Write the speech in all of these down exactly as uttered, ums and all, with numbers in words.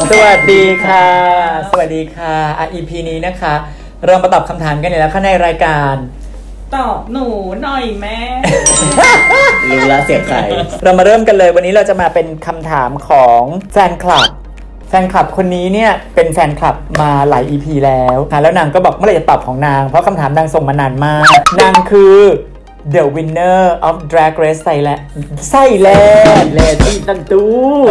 สวัสดีค่ะสวัสดีค่ะอ่ะ อี พี นี้นะคะเรามาตอบคำถามกันแล้วค่ะในรายการตอบหนูหน่อยแม่รู้ละเสียงใครเรามาเริ่มกันเลยวันนี้เราจะมาเป็นคำถามของแฟนคลับแฟนคลับคนนี้เนี่ยเป็นแฟนคลับมาหลาย อี พี แล้วแล้วนางก็บอกเมื่อไหร่จะตอบของนางเพราะคำถามนางส่งมานานมากนางคือ The winner of Drag Race Thailand ไส้แลนด์แลนด์ที่ตั้งตู้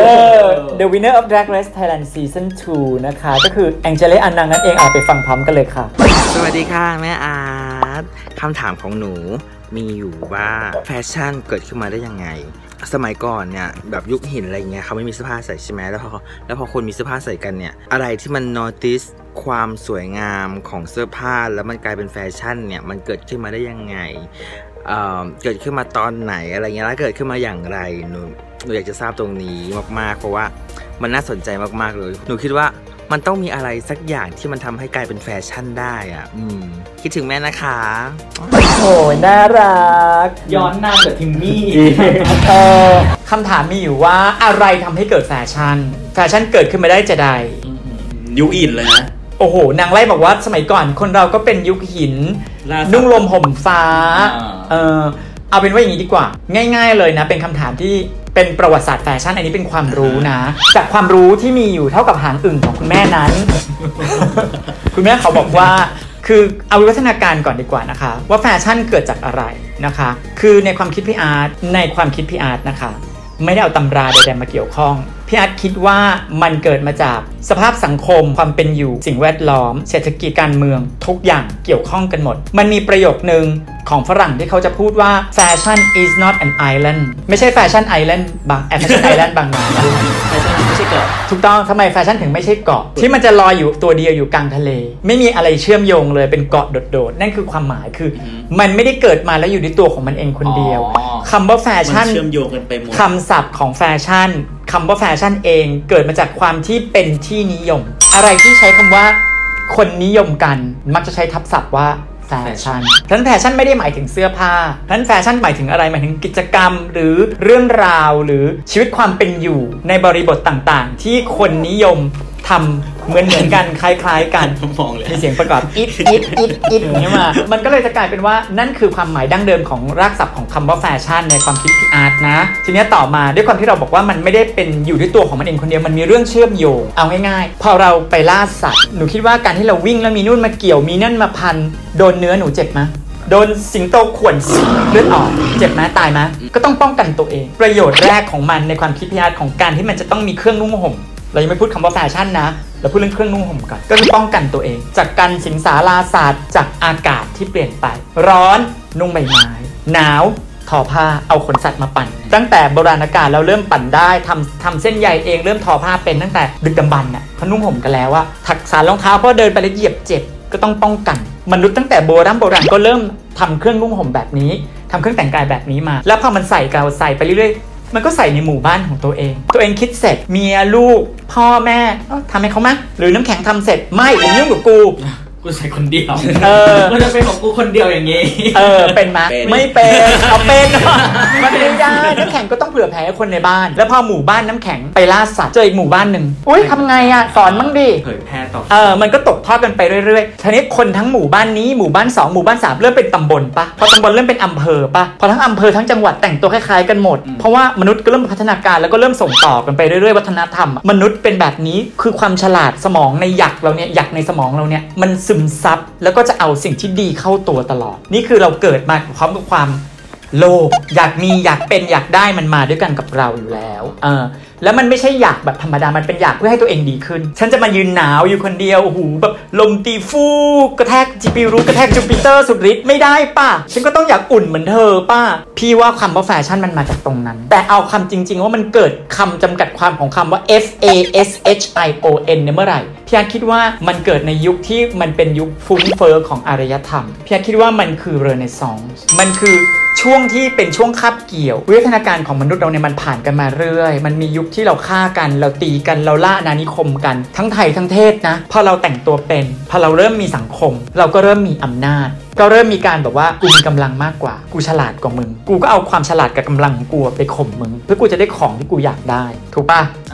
The winner of Drag Race Thailand Season ทู นะคะก็คือแองเจลิอันนังนั่นเองอ่ะไปฟังพร้อมกันเลยค่ะสวัสดีค่ะแม่อาร์ตคำถามของหนูมีอยู่ว่าแฟชั่นเกิดขึ้นมาได้ยังไงสมัยก่อนเนี่ยแบบยุคหินอะไรเงี้ยเขาไม่มีเสื้อผ้าใส่ใช่ไหมแล้วพอแล้วพอคนมีเสื้อผ้าใส่กันเนี่ยอะไรที่มัน notice ความสวยงามของเสื้อผ้าแล้วมันกลายเป็นแฟชั่นเนี่ยมันเกิดขึ้นมาได้ยังไง เอ่อ เกิดขึ้นมาตอนไหนอะไรเงี้ยแล้วเกิดขึ้นมาอย่างไรหนูหนูอยากจะทราบตรงนี้มากๆเพราะว่ามันน่าสนใจมากๆเลยหนูคิดว่ามันต้องมีอะไรสักอย่างที่มันทำให้กลายเป็นแฟชั่นได้อ่ะอืมคิดถึงแม่นะคะโอ้ยน่ารักย้อนนานกับทิมมี่เออคำถามมีอยู่ว่าอะไรทำให้เกิดแฟชั่นแฟชั่นเกิดขึ้นมาได้จะใดยุคอินเลยนะโอ้โหนางไล่บอกว่าสมัยก่อนคนเราก็เป็นยุคหินนุ่งลมห่มฟ้าเออเอาเป็นว่าอย่างนี้ดีกว่าง่ายๆเลยนะเป็นคำถามที่เป็นประวัติศาสตร์แฟชั่นอันนี้เป็นความรู้นะจากความรู้ที่มีอยู่เท่ากับหางอึ่งของคุณแม่นั้น คุณแม่เขาบอกว่าคือเอาวิวัฒนาการก่อนดีกว่านะคะว่าแฟชั่นเกิดจากอะไรนะคะคือในความคิดพี่อาร์ตในความคิดพี่อาร์ตนะคะไม่ได้เอาตำราใดๆมาเกี่ยวข้องพี่อาร์ตคิดว่ามันเกิดมาจากสภาพสังคมความเป็นอยู่สิ่งแวดล้อมเศรษฐกิจการเมืองทุกอย่างเกี่ยวข้องกันหมดมันมีประโยคนึงของฝรั่งที่เขาจะพูดว่า fashion is not an island ไม่ใช่ fashion island บาง fashion island บางนาแฟชั่นไม่ใช่เกาะถูกต้องทำไมแฟชั่นถึงไม่ใช่เกาะที่มันจะลอยอยู่ตัวเดียวอยู่กลางทะเลไม่มีอะไรเชื่อมโยงเลยเป็นเกาะโดดๆนั่นคือความหมายคือมันไม่ได้เกิดมาแล้วอยู่ในตัวของมันเองคนเดียวคำว่าแฟชั่นเชื่อมโยงกันไปหมดคำศัพท์ของแฟชั่นคำว่าแฟชั่นเองเกิดมาจากความที่เป็นที่นิยมอะไรที่ใช้คำว่าคนนิยมกันมักจะใช้ทับศัพท์ว่าแฟชั่นฉะนั้นแฟชั่นไม่ได้หมายถึงเสื้อผ้าฉะนั้นแฟชั่นหมายถึงอะไรหมายถึงกิจกรรมหรือเรื่องราวหรือชีวิตความเป็นอยู่ในบริบทต่างๆที่คนนิยมทำเหมือนเหมือนกันคล้ายๆกันมีเสียงประกอบอิดอิดอิดอิดอย่างนี้มามันก็เลยจะกลายเป็นว่านั่นคือความหมายดั้งเดิมของรากศัพท์ของคำว่าแฟชั่นในความคิดพี่อาร์ตนะทีนี้ต่อมาด้วยความที่เราบอกว่ามันไม่ได้เป็นอยู่ด้วยตัวของมันเองคนเดียวมันมีเรื่องเชื่อมโยงเอาง่ายๆพอเราไปล่าสัตว์หนูคิดว่าการที่เราวิ่งแล้วมีนู่นมาเกี่ยวมีนั่นมาพันโดนเนื้อหนูเจ็บไหมโดนสิงโตข่วนเลือดออกเจ็บไหมตายไหมก็ต้องป้องกันตัวเองประโยชน์แรกของมันในความคิดพี่อาร์ตของการที่มันจะต้องมีเครื่องนุ่งห่มเรายังไม่พูดคำว่าแฟชั่นนะเราพูดเรื่องเครื่องนุ่งห่มกันก็คือป้องกันตัวเองจากการสิงสาราศาสตร์จากอากาศที่เปลี่ยนไปร้อนนุ่งใบไม้หนาวทอผ้าเอาขนสัตว์มาปั่นตั้งแต่โบราณกาลเราเริ่มปั่นได้ทำทำเส้นใยเองเริ่มทอผ้าเป็นตั้งแต่ดึกดำบรรพ์น่ะเขานุ่งห่มกันแล้วว่าถักสารรองเท้าเพราะเดินไปแล้วเหยียบเจ็บก็ต้องป้องกันมนุษย์ตั้งแต่โบราณโบราณก็เริ่มทำเครื่องนุ่งห่มแบบนี้ทำเครื่องแต่งกายแบบนี้มาแล้วพอมันใส่กันใส่ไปเรื่อยมันก็ใส่ในหมู่บ้านของตัวเองตัวเองคิดเสร็จเมียลูกพ่อแม่ทำให้เขาไหมหรือน้ำแข็งทำเสร็จไม่ผมยุ่งกับกูกูใส่คนเดียวเออมันจะเป็นของกูคนเดียวอย่างงี้เออเป็นไหมไม่เป็นเอาเป็นมันไม่ได้น้ำแข็งก็ต้องเผื่อแผ่คนในบ้านแล้วพอหมู่บ้านน้ำแข็งไปล่าสัตว์เจออีกหมู่บ้านหนึ่งอุ้ยทำไงอ่ะสอนมั่งดิเผยแพร่ต่อเออมันก็ตกทอดกันไปเรื่อยๆทีนี้คนทั้งหมู่บ้านนี้หมู่บ้านสองหมู่บ้านสามเริ่มเป็นตำบลปะพอตำบลเริ่มเป็นอำเภอปะพอทั้งอำเภอทั้งจังหวัดแต่งตัวคล้ายๆกันหมดเพราะว่ามนุษย์ก็เริ่มพัฒนาการแล้วก็เริ่มส่งต่อกันไปเรื่อยๆวัฒนธรรมมนุษย์เป็นแบบนี้คือความฉลาดสมองในหยักเราเนี่ยหยักในสมองเราเนี่ยมันซึมซับแล้วก็จะเอาสิ่งที่ดีเข้าตัวตลอดนี่คือเราเกิดมาพร้อมกับความโลภอยากมีอยากเป็นอยากได้มันมาด้วยกันกับเราอยู่แล้วเออแล้วมันไม่ใช่อยากแบบธรรมดามันเป็นอยากเพื่อให้ตัวเองดีขึ้นฉันจะมายืนหนาวอยู่คนเดียวโอ้โหแบบลมตีฟูกระแทกจีปีรูกระแทกจูปิเตอร์สุดฤทธิ์ไม่ได้ป่ะฉันก็ต้องอยากอุ่นเหมือนเธอป่ะพี่ว่าคำว่าแฟชั่นมันมาจากตรงนั้นแต่เอาคำจริงๆว่ามันเกิดคำจำกัดความของคำว่า F A S H I O N เนี่ยเมื่อไหร่พี่อาร์ตคิดว่ามันเกิดในยุคที่มันเป็นยุคฟุ้งเฟ้อของอารยธรรมพี่อาร์ตคิดว่ามันคือเรเนซองส์มันคือช่วงที่เป็นช่วงคาบเกี่ยววิวัฒนาการของมนุษย์เราเนี่ยมันผ่านกันมาเรื่อยมันมียุคที่เราฆ่ากันเราตีกันเราล่าอาณานิคมกันทั้งไทยทั้งเทศนะพอเราแต่งตัวเป็นพอเราเริ่มมีสังคมเราก็เริ่มมีอำนาจก็เริ่มมีการแบบว่ากูมีกำลังมากกว่ากูฉลาดกว่ามึงกูก็เอาความฉลาดกับกำลังของกูไปข่มมึงเพื่อกูจะได้ของที่กูอยากได้ถูกป่ะพ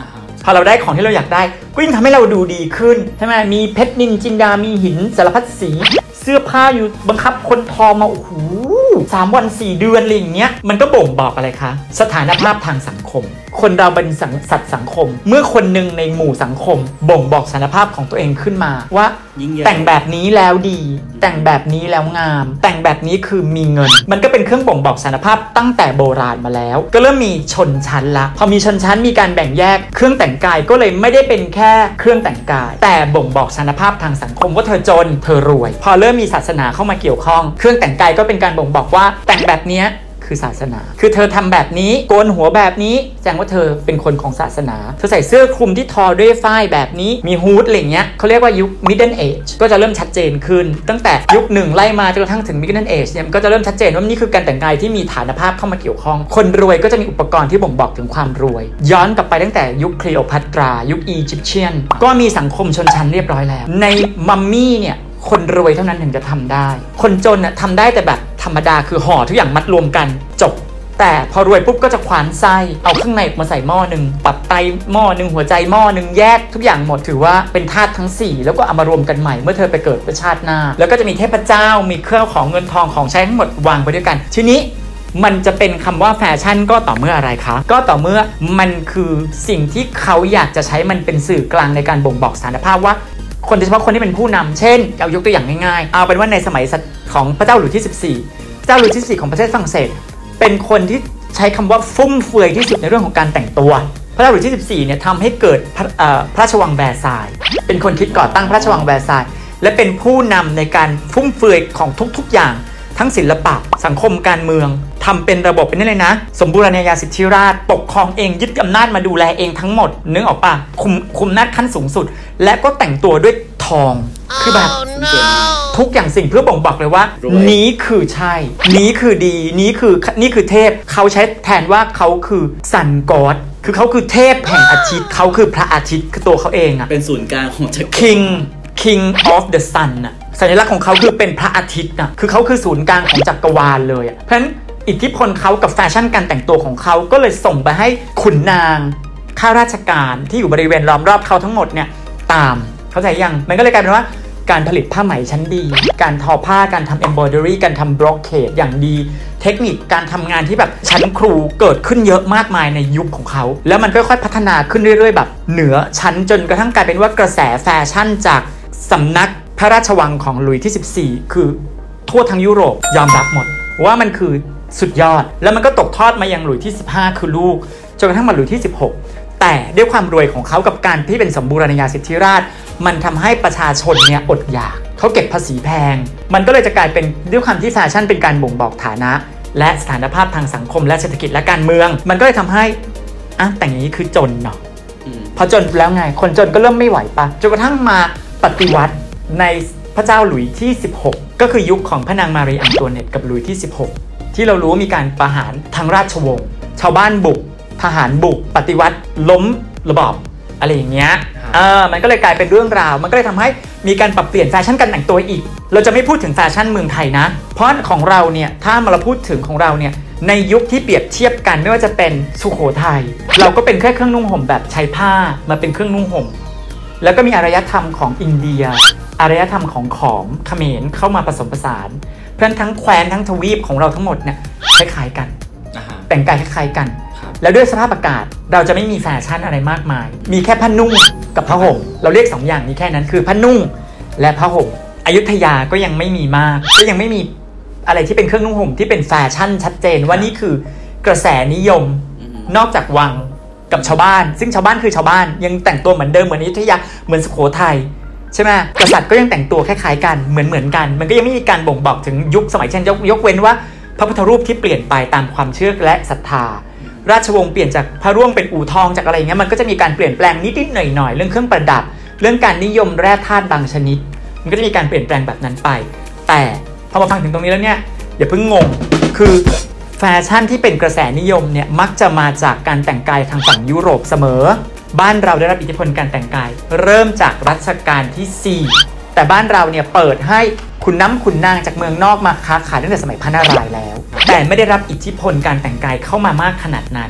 พอเราได้ของที่เราอยากได้ก็ยิ่งทำให้เราดูดีขึ้นใช่ไหมมีเพชรนินจินดามีหินสารพัดสีเสื้อผ้าอยู่บังคับคนทอมาโอ้โหสามวันสี่เดือนอะไรอย่างเงี้ยมันก็บ่งบอกอะไรคะสถานภาพทางสังคมคนเราเป็นสัตว์สังคมเมื่อคนหนึ่งในหมู่สังคมบ่งบอกสถานภาพของตัวเองขึ้นมาว่าแต่งแบบนี้แล้วดีแต่งแบบนี้แล้วงามแต่งแบบนี้คือมีเงินมันก็เป็นเครื่องบ่งบอกสถานภาพตั้งแต่โบราณมาแล้วก็เริ่มมีชนชั้นละพอมีชนชั้นมีการแบ่งแยกเครื่องแต่งกายก็เลยไม่ได้เป็นแค่เครื่องแต่งกายแต่บ่งบอกสถานภาพทางสังคมว่าเธอจนเธอรวยพอเริ่มมีศาสนาเข้ามาเกี่ยวข้องเครื่องแต่งกายก็เป็นการบ่งบอกว่าแต่งแบบนี้คือศาสนาคือเธอทำแบบนี้โกนหัวแบบนี้แสดงว่าเธอเป็นคนของศาสนาเธอใส่เสื้อคลุมที่ทอด้วยฝ้ายแบบนี้มีฮูดอะไรเงี้ยเขาเรียกว่ายุค Middle Age ก็จะเริ่มชัดเจนขึ้นตั้งแต่ยุคหนึ่งไล่มาจนกระทั่งถึง Middle Age เนี่ยก็จะเริ่มชัดเจนว่านี่คือการแต่งกายที่มีฐานภาพเข้ามาเกี่ยวข้องคนรวยก็จะมีอุปกรณ์ที่บ่งบอกถึงความรวยย้อนกลับไปตั้งแต่ยุคคลีโอพัตรายุคอียิปเชียนก็มีสังคมชนชั้นเรียบร้อยแล้วในมัมมี่เนี่ยคนรวยเท่านั้นถึงจะทำได้คนจนน่ะทำได้แต่แบบธรรมดาคือห่อทุกอย่างมัดรวมกันจบแต่พอรวยปุ๊บก็จะควานไส้เอาข้างในมาใส่หม้อหนึ่งปัดไตหม้อหนึ่งหัวใจหม้อหนึ่งแยกทุกอย่างหมดถือว่าเป็นธาตุทั้งสี่แล้วก็เอามารวมกันใหม่เมื่อเธอไปเกิดเป็นชาติหน้าแล้วก็จะมีเทพเจ้ามีเครื่องของเงินทองของใช้ทั้งหมดวางไปด้วยกันทีนี้มันจะเป็นคำว่าแฟชั่นก็ต่อเมื่ออะไรคะก็ต่อเมื่อมันคือสิ่งที่เขาอยากจะใช้มันเป็นสื่อกลางในการบ่งบอกสถานภาพว่าคนโดยเฉพาะคนที่เป็นผู้นำเช่นเอายกตัวอย่างง่ายๆเอาเป็นว่าในสมัยของพระเจ้าหลุยส์ที่สิบสี่พระเจ้าหลุยส์ที่สิบสี่ของประเทศฝรั่งเศสเป็นคนที่ใช้คำว่าฟุ่มเฟือยที่สุดในเรื่องของการแต่งตัวพระเจ้าหลุยส์ที่สิบสี่เนี่ยทำให้เกิดพระพระราชวังแวร์ซายน์เป็นคนคิดก่อตั้งพระราชวังแวร์ซายน์และเป็นผู้นำในการฟุ่มเฟือยของทุกๆอย่างทั้งศิลปะสังคมการเมืองทำเป็นระบบเป็นนี่เลยนะสมบูรณาญาสิทธิราชย์ปกครองเองยึดอำนาจมาดูแลเองทั้งหมดนึกออกปะคุมคุมอำนาจขั้นสูงสุดและก็แต่งตัวด้วยทองคือแบบ ทุกอย่างสิ่งเพื่อบ่งบอกเลยว่านี้คือใช่นี้คือดีนี้คือนี่คือเทพเขาใช้แทนว่าเขาคือซันกอดคือเขาคือเทพแห่งอาทิตย์เขาคือพระอาทิตย์คือตัวเขาเองอะเป็นศูนย์กลางของจักรวาล King King of the Sun อะสัญลักษณ์ของเขาคือเป็นพระอาทิตย์อะคือเขาคือศูนย์กลางของจักรวาลเลยเพราะฉะนั้นอิทธิพลเขากับแฟชั่นการแต่งตัวของเขาก็เลยส่งไปให้ขุนนางข้าราชการที่อยู่บริเวณล้อมรอบเขาทั้งหมดเนี่ยตามเข้าใจยังมันก็เลยกลายเป็นว่าการผลิตผ้าไหมชั้นดีการทอผ้าการทำ embroidery การทำ brocade อย่างดีเทคนิคการทำงานที่แบบชั้นครูเกิดขึ้นเยอะมากมายในยุคของเขาแล้วมันค่อยๆพัฒนาขึ้นเรื่อยๆแบบเหนือชั้นจนกระทั่งกลายเป็นว่ากระแสแฟชั่นจากสำนักพระราชวังของหลุยส์ที่สิบสี่คือทั่วทั้งยุโรปยอมรับหมดว่ามันคือสุดยอดแล้วมันก็ตกทอดมายังหลุยส์ที่สิบห้าคือลูกจนกระทั่งมาหลุยส์ที่สิบหกแต่ด้วยความรวยของเขากับการที่เป็นสมบูรณาญาสิทธิราชย์มันทำให้ประชาชนเนี่ยอดอยากเขาเก็บภาษีแพงมันก็เลยจะกลายเป็นด้วยความที่แฟชั่นเป็นการบ่งบอกฐานะและสถานภาพทางสังคมและเศรษฐกิจและการเมืองมันก็เลยทำให้อ่ะแต่งนี้คือจนเนาะพอจนแล้วไงคนจนก็เริ่มไม่ไหวปะจนกระทั่งมาปฏิวัติในพระเจ้าหลุยส์ที่สิบหกก็คือยุคของพระนางมารีอังโตเนตกับหลุยส์ที่สิบหกที่เรารู้ว่ามีการประหารทางราชวงศ์ชาวบ้านบุกทหารบุกปฏิวัติล้มระบอบอะไรอย่างเงี้ยเออมันก็เลยกลายเป็นเรื่องราวมันก็เลยทำให้มีการปรับเปลี่ยนแฟชั่นการแต่งตัวอีกเราจะไม่พูดถึงแฟชั่นเมืองไทยนะเพราะของเราเนี่ยถ้ามาเราพูดถึงของเราเนี่ยในยุคที่เปรียบเทียบกันไม่ว่าจะเป็นสุโขทัยเราก็เป็นแค่เครื่องนุ่งห่มแบบใช้ผ้ามาเป็นเครื่องนุ่งห่มแล้วก็มีอารยธรรมของอินเดียอารยธรรมของขอมเขมรเข้ามาผสมผสานเพราะฉะนั้นทั้งแคว้นทั้งทวีปของเราทั้งหมดเนี่ยคล้ายๆกันแต่งกายคล้ายๆกันแล้วด้วยสภาพอากาศเราจะไม่มีแฟชั่นอะไรมากมายมีแค่ผ้านุ่งกับผ้าห่มเราเรียกสองอย่างนี้แค่นั้นคือผ้านุ่งและผ้าห่มอยุธยาก็ยังไม่มีมากก็ยังไม่มีอะไรที่เป็นเครื่องนุ่งห่มที่เป็นแฟชั่นชัดเจนว่านี่คือกระแสนิยมนอกจากวังกับชาวบ้านซึ่งชาวบ้านคือชาวบ้านยังแต่งตัวเหมือนเดิมเหมือนอยุธยาเหมือนสุโขทัยใช่ไหมกษัตริย์ก็ยังแต่งตัวคล้ายๆกันเหมือนเหมือนกันมันก็ยังไม่มีการบ่งบอกถึงยุคสมัยเช่นยกยกเว้นว่าพระพุทธรูปที่เปลี่ยนไปตามความเชื่อและศรัทธาราชวงศ์เปลี่ยนจากพระร่วงเป็นอู่ทองจากอะไรเงี้ยมันก็จะมีการเปลี่ยนแปลงนิดๆหน่อยๆเรื่องเครื่องประดับเรื่องการนิยมแร่ธาตุบางชนิดมันก็จะมีการเปลี่ยนแปลงแบบนั้นไปแต่พอมาฟังถึงตรงนี้แล้วเนี่ยอย่าเพิ่งงงคือแฟชั่นที่เป็นกระแสนิยมเนี่ยมักจะมาจากการแต่งกายทางฝั่งยุโรปเสมอบ้านเราได้รับอิทธิพลการแต่งกายเริ่มจากรัชกาลที่สี่แต่บ้านเราเนี่ยเปิดให้คุณน้ำคุณนางจากเมืองนอกมาค้าขายตั้งแต่สมัยพระนารายณ์แล้วแต่ไม่ได้รับอิทธิพลการแต่งกายเข้ามามากขนาดนั้น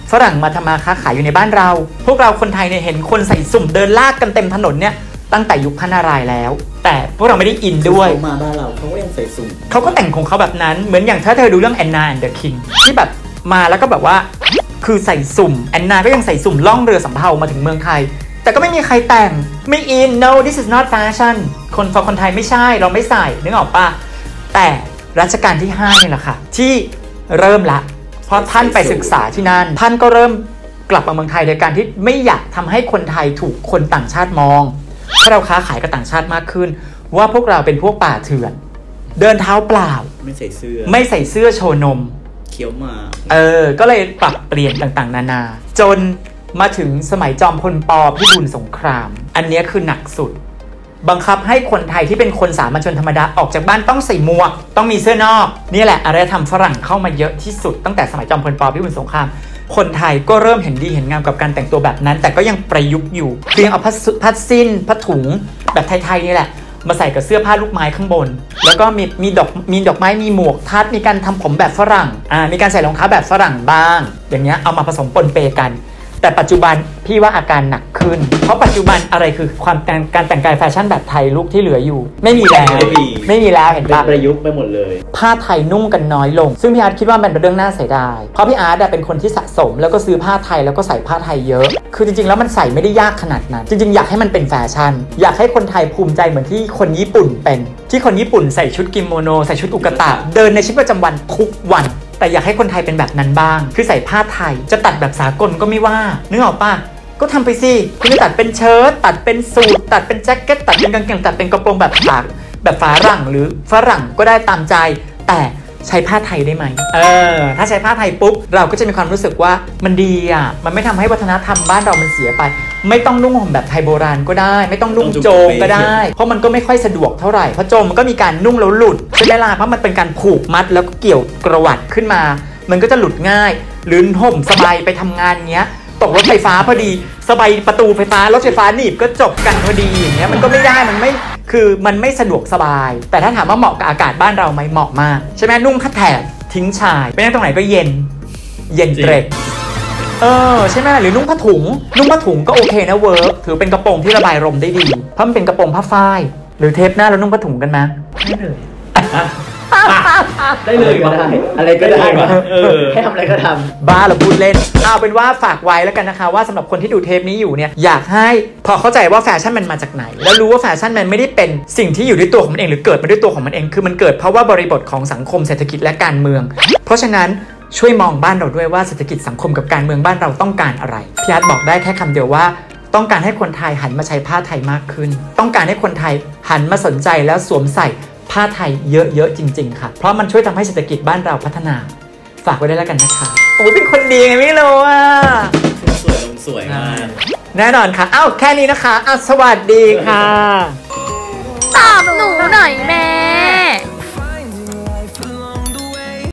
ฝรั่งมาทำมาค้าขายอยู่ในบ้านเราพวกเราคนไทยเนี่ยเห็นคนใส่สุ่มเดินลากกันเต็มถนนเนี่ยตั้งแต่ยุคพระนารายณ์แล้วแต่พวกเราไม่ได้อินด้วยเขามาบ้านเราเขาก็ยังใส่สุ่มเขาก็แต่งของเขาแบบนั้นเหมือนอย่างถ้าเธอดูเรื่องแอนนาแอนด์เดอะคิงที่แบบมาแล้วก็แบบว่าคือใส่สุ่มแอนนาก็ยังใส่สุ่มล่องเรือสำเภามาถึงเมืองไทยแต่ก็ไม่มีใครแต่งไม่อิน no this is not fashion คนฟังคนไทยไม่ใช่เราไม่ใส่นึกออกปะแต่รัชกาลที่ห้านี่แหละค่ะที่เริ่มละเพราะท่านไปศึกษาที่นั่นท่านก็เริ่มกลับมาเมืองไทยโดยการที่ไม่อยากทำให้คนไทยถูกคนต่างชาติมองถ้าเราค้าขายกับต่างชาติมากขึ้นว่าพวกเราเป็นพวกป่าเถื่อนเดินเท้าเปล่าไม่ใส่เสื้อไม่ใส่เสื้อโชว์นมเขียวมาเออก็เลยปรับเปลี่ยนต่างๆนานาจนมาถึงสมัยจอมพลป.พิบูลสงครามอันนี้คือหนักสุดบังคับให้คนไทยที่เป็นคนสามัญชนธรรมดาออกจากบ้านต้องใส่หมวกต้องมีเสื้อนอกนี่แหละอารยธรรมฝรั่งเข้ามาเยอะที่สุดตั้งแต่สมัยจอมพลป.พิบูลสงครามคนไทยก็เริ่มเห็นดีเห็นงามกับการแต่งตัวแบบนั้นแต่ก็ยังประยุกต์อยู่คือยังเอาผ้าสิ้นผ้าถุงแบบไทยๆนี่แหละมาใส่กับเสื้อผ้าลูกไม้ข้างบนแล้วก็มีมีดอกมีดอกไม้มีหมวกทัดมีการทำผมแบบฝรั่งอ่ามีการใส่รองเท้าแบบฝรั่งบ้างอย่างเงี้ยเอามาผสมปนเปกันแต่ปัจจุบันพี่ว่าอาการหนักขึ้นเพราะปัจจุบันอะไรคือความแต่งการแต่งกายแฟชั่นแบบไทยลุคที่เหลืออยู่ไม่มีแล้วไม่มีไม่มีแล้วเห็นปะประยุกต์ไปหมดเลยผ้าไทยนุ่งกันน้อยลงซึ่งพี่อาร์ตคิดว่ามันเป็นเรื่องน่าเสียดายเพราะพี่อาร์ตเป็นคนที่สะสมแล้วก็ซื้อผ้าไทยแล้วก็ใส่ผ้าไทยเยอะคือจริงๆแล้วมันใส่ไม่ได้ยากขนาดนั้นจริงๆอยากให้มันเป็นแฟชั่นอยากให้คนไทยภูมิใจเหมือนที่คนญี่ปุ่นเป็นที่คนญี่ปุ่นใส่ชุดกิโมโนใส่ชุดอุกตะเดินในชีวิตประจำวันทุกวันแต่อยากให้คนไทยเป็นแบบนั้นบ้างคือใส่ผ้าไทยจะตัดแบบสากลก็ไม่ว่านึกออกป่ะก็ทำไปสิคุณจะตัดเป็นเชิ้ตตัดเป็นสูทตัดเป็นแจ็คเก็ตตัดเป็นกางเกงตัดเป็นกระโปรงแบบฝากแบบฝรั่งหรือฝรั่งก็ได้ตามใจแต่ใช้ผ้าไทยได้ไหมเออถ้าใช้ผ้าไทยปุ๊บเราก็จะมีความรู้สึกว่ามันดีอ่ะมันไม่ทำให้วัฒนธรรมบ้านเรามันเสียไปไม่ต้องนุ่งห่มแบบไทยโบราณก็ได้ไม่ต้องนุ่งโจงก็ได้เพราะมันก็ไม่ค่อยสะดวกเท่าไหร่เพราะโจงมันก็มีการนุ่งแล้วหลุดใช่ไหมล่ะเพราะมันเป็นการผูกมัดแล้วก็เกี่ยวกระวัดขึ้นมามันก็จะหลุดง่ายหรือห่มสบายไปทำงานเงี้ยตกรถไฟฟ้าพอดีสบายประตูไฟฟ้ารถไฟฟ้าหนีบก็จบกันพอดีอย่างเงี้ยมันก็ไม่ได้มันไม่คือมันไม่สะดวกสบายแต่ถ้าถามว่าเหมาะกับอากาศบ้านเราไหมเหมาะมากใช่ไหมนุ่งผ้าแถบทิ้งชายไปนั่งตรงไหนก็เย็นเย็นเตร็ดเออใช่ไหมหรือนุ่งผ้าถุงนุ่งผ้าถุงก็โอเคนะเวิร์กถือเป็นกระโปรงที่ระบายลมได้ดีเพราะมันเป็นกระโปรงผ้าฝ้ายหรือเทปหน้าเรานุ่งผ้าถุงกันไหมไม่เลยได้เลยก็ได้อะไรก็ได้ให้ทำอะไรก็ทำบ้าเราพูดเล่นเอาเป็นว่าฝากไว้แล้วกันนะคะว่าสำหรับคนที่ดูเทปนี้อยู่เนี่ยอยากให้พอเข้าใจว่าแฟชั่นมันมาจากไหนแล้วรู้ว่าแฟชั่นมันไม่ได้เป็นสิ่งที่อยู่ด้วยตัวของมันเองหรือเกิดมาด้วยตัวของมันเองคือมันเกิดเพราะว่าบริบทของสังคมเศรษฐกิจและการเมืองเพราะฉะนั้นช่วยมองบ้านเราด้วยว่าเศรษฐกิจสังคมกับการเมืองบ้านเราต้องการอะไรพี่อาร์ตบอกได้แค่คำเดียวว่าต้องการให้คนไทยหันมาใช้ผ้าไทยมากขึ้นต้องการให้คนไทยหันมาสนใจแล้วสวมใส่ผ้าไทยเยอะๆจริงๆค่ะเพราะมันช่วยทำให้เศรษฐกิจบ้านเราพัฒนาฝากไว้ได้แล้วกันนะคะโอ้ยเป็นคนดีไงไม่รู้อ่ะสวยลงสวยมากแน่นอนค่ะอ้าวแค่นี้นะคะอ้าวสวัสดีค่ะตอบหนูหน่อยแม่